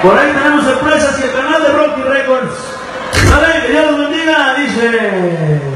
Por ahí tenemos sorpresas y el canal de Rocky Records. ¿Vale? Que Dios los bendiga, dice...